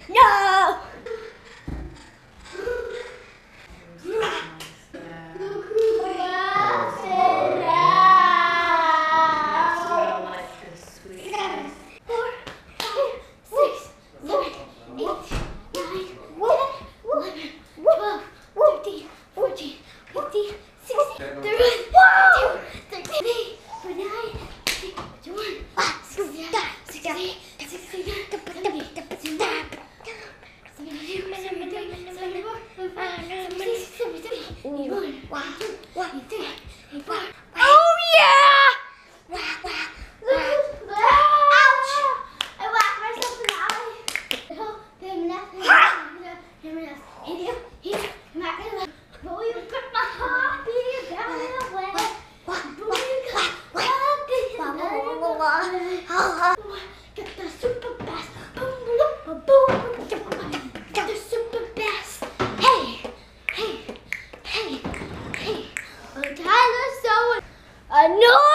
No! Oh yeah! Ouch! I whacked myself in the eye. Get the super best. Get the super best. Hey. Tyler, so annoying.